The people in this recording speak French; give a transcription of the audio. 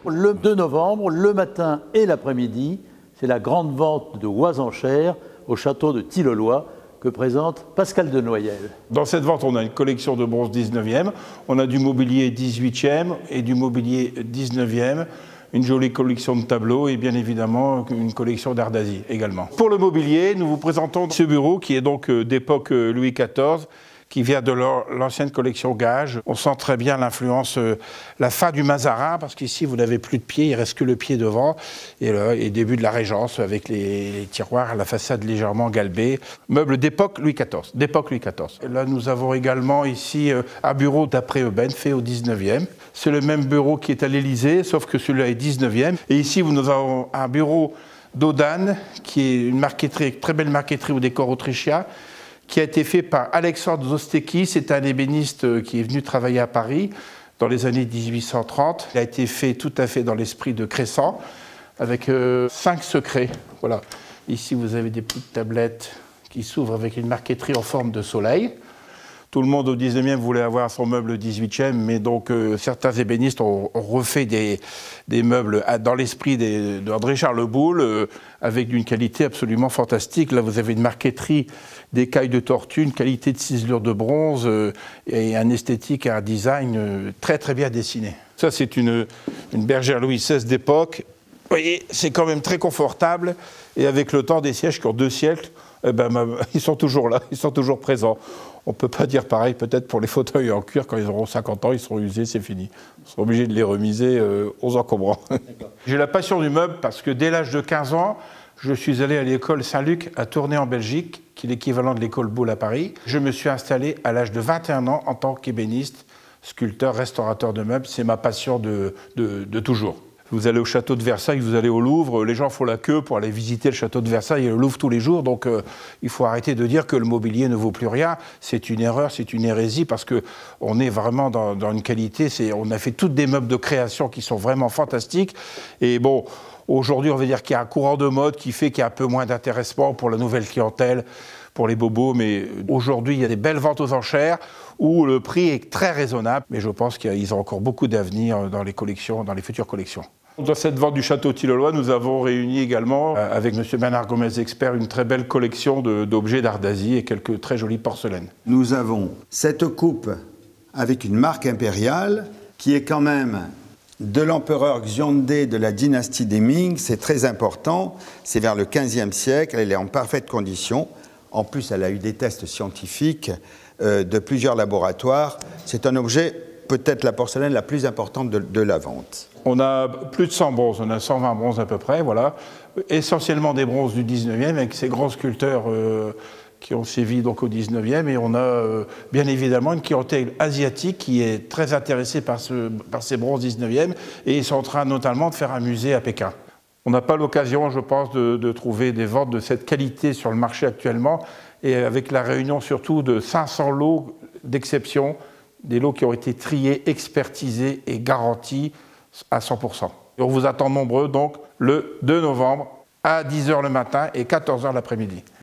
Le 2 novembre, le matin et l'après-midi, c'est la grande vente de oies enchères au château de Tilloloy que présente Pascal Denoyel. Dans cette vente, on a une collection de bronze 19e, on a du mobilier 18e et du mobilier 19e, une jolie collection de tableaux et bien évidemment une collection d'art d'Asie également. Pour le mobilier, nous vous présentons ce bureau qui est donc d'époque Louis XIV, qui vient de l'ancienne collection Gage. On sent très bien l'influence, la fin du Mazarin, parce qu'ici vous n'avez plus de pied, il ne reste que le pied devant, et début de la Régence avec les tiroirs, la façade légèrement galbée. Meubles d'époque Louis XIV. Et là nous avons également ici un bureau d'après-Eubaine fait au 19e. C'est le même bureau qui est à l'Élysée, sauf que celui-là est 19e. Et ici nous avons un bureau d'Audane, qui est une marqueterie, très belle marqueterie au décor autrichien, qui a été fait par Alexandre Zostecki. C'est un ébéniste qui est venu travailler à Paris dans les années 1830. Il a été fait tout à fait dans l'esprit de Cressan, avec 5 secrets. Voilà. Ici, vous avez des petites tablettes qui s'ouvrent avec une marqueterie en forme de soleil. Tout le monde au 19e voulait avoir son meuble 18e, mais donc certains ébénistes ont refait des meubles dans l'esprit d'André Charles Boulle, avec une qualité absolument fantastique. Là, vous avez une marqueterie d'écailles de tortue, une qualité de ciselure de bronze et un esthétique et un design très très bien dessiné. Ça, c'est une bergère Louis XVI d'époque. Vous voyez, c'est quand même très confortable, et avec le temps des sièges qui ont 2 siècles, eh ben, ils sont toujours là, ils sont toujours présents. On ne peut pas dire pareil peut-être pour les fauteuils en cuir, quand ils auront 50 ans, ils seront usés, c'est fini. On sera obligé de les remiser aux encombrants. J'ai la passion du meuble parce que dès l'âge de 15 ans, je suis allé à l'école Saint-Luc à Tournai en Belgique, qui est l'équivalent de l'école Boulle à Paris. Je me suis installé à l'âge de 21 ans en tant qu'ébéniste, sculpteur, restaurateur de meubles. C'est ma passion de toujours. Vous allez au château de Versailles, vous allez au Louvre, les gens font la queue pour aller visiter le château de Versailles et le Louvre tous les jours, donc il faut arrêter de dire que le mobilier ne vaut plus rien. C'est une erreur, c'est une hérésie, parce qu'on est vraiment dans une qualité, on a fait toutes des meubles de création qui sont vraiment fantastiques, et bon, aujourd'hui on va dire qu'il y a un courant de mode qui fait qu'il y a un peu moins d'intéressement pour la nouvelle clientèle, pour les bobos, mais aujourd'hui il y a des belles ventes aux enchères où le prix est très raisonnable, mais je pense qu'ils ont encore beaucoup d'avenir dans les collections, dans les futures collections. Dans cette vente du château Tilloloy, nous avons réuni également, avec M. Bernard Gomez Expert, une très belle collection d'objets d'art d'Asie et quelques très jolies porcelaines. Nous avons cette coupe avec une marque impériale qui est quand même de l'empereur Xiongde de la dynastie des Ming. C'est très important, c'est vers le XVe siècle, elle est en parfaite condition. En plus, elle a eu des tests scientifiques de plusieurs laboratoires. C'est un objet, peut-être la porcelaine la plus importante de la vente. On a plus de 100 bronzes, on a 120 bronzes à peu près, voilà. Essentiellement des bronzes du 19e, avec ces grands sculpteurs qui ont sévi donc au 19e. Et on a bien évidemment une clientèle asiatique qui est très intéressée par ces bronzes 19e. Et ils sont en train notamment de faire un musée à Pékin. On n'a pas l'occasion, je pense, de trouver des ventes de cette qualité sur le marché actuellement. Et avec la réunion surtout de 500 lots d'exception, des lots qui ont été triés, expertisés et garantis à 100%. Et on vous attend nombreux donc le 2 novembre à 10 h le matin et 14 h l'après-midi.